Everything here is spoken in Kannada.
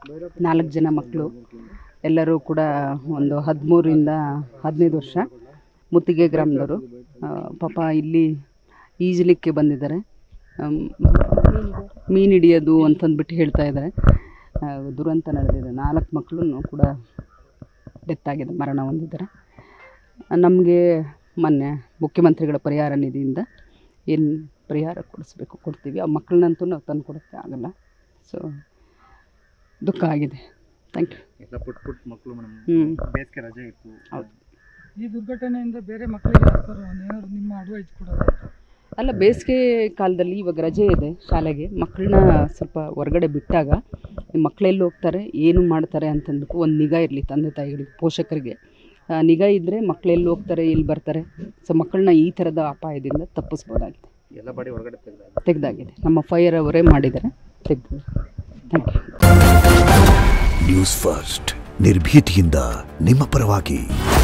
4 ಜನ ಮಕ್ಕಳು, ಎಲ್ಲರೂ ಕೂಡ ಒಂದು 13ರಿಂದ 15 ವರ್ಷ, ಮುತ್ತಿಗೆ ಗ್ರಾಮದವರು. ಪಾಪ ಇಲ್ಲಿ ಈಜಲಿಕ್ಕೆ ಬಂದಿದ್ದಾರೆ, ಮೀನು ಹಿಡಿಯೋದು ಅಂತಂದ್ಬಿಟ್ಟು ಹೇಳ್ತಾ ಇದ್ದಾರೆ. ದುರಂತ ನಡೆದಿದೆ. 4 ಮಕ್ಕಳು ಕೂಡ ಡೆತ್ ಆಗಿದೆ, ಮರಣ ಹೊಂದಿದ್ದಾರೆ. ನಮಗೆ ಮೊನ್ನೆ ಮುಖ್ಯಮಂತ್ರಿಗಳ ಪರಿಹಾರ ನಿಧಿಯಿಂದ ಏನು ಪರಿಹಾರ ಕೊಡ್ತೀವಿ. ಆ ಮಕ್ಕಳನ್ನಂತೂ ನಾವು ತಂದು ಕೊಡೋಕ್ಕೆ ಆಗಲ್ಲ. ಸೊ ದುಃಖ ಆಗಿದೆ. Thank you. ಎಲ್ಲ ಪುಟ್ಟ ಮಕ್ಕಳು ಮೇಡಮ್, ಬೇಸಿಗೆ ರಜೆ ಇತ್ತು. ಹೌದು. ಈ ದುರ್ಘಟನೆಯಿಂದ ಬೇರೆ ಮಕ್ಕಳಿಗೆ ಏನಾದ್ರು ನಿಮ್ಮ ಅಡ್ವೈಸ್ ಕೊಡೋದು? ಅಲ್ಲ, ಬೇಸಿಗೆ ಕಾಲದಲ್ಲಿ ಇವಾಗ ರಜೆ ಇದೆ ಶಾಲೆಗೆ, ಮಕ್ಕಳನ್ನ ಸ್ವಲ್ಪ ಹೊರಗಡೆ ಬಿಟ್ಟಾಗ ಮಕ್ಕಳೆಲ್ಲಿ ಹೋಗ್ತಾರೆ, ಏನು ಮಾಡ್ತಾರೆ ಅಂತಂದ್ಬಿಟ್ಟು ಒಂದು ನಿಗಾ ಇರಲಿ ತಂದೆ ತಾಯಿಗಳಿಗೆ, ಪೋಷಕರಿಗೆ. ನಿಗಾ ಇದ್ದರೆ ಮಕ್ಕಳೆಲ್ಲಿ ಹೋಗ್ತಾರೆ, ಎಲ್ಲಿ ಬರ್ತಾರೆ. ಸೊ ಮಕ್ಕಳನ್ನ ಈ ಥರದ ಅಪಾಯದಿಂದ ತಪ್ಪಿಸ್ಬೋದಾಗಿದೆ. ಎಲ್ಲ ಬಾಡಿ ಹೊರಗಡೆ ತೆಗೆದಾಗಿದೆ. ನಮ್ಮ ಫೈರ್ ಅವರೇ ಮಾಡಿದ್ದಾರೆ, ತೆಗೆದು. Thank you. ನ್ಯೂಸ್ ಫಸ್ಟ್, ನಿರ್ಭೀತಿಯಿಂದ ನಿಮ್ಮ ಪರವಾಗಿ.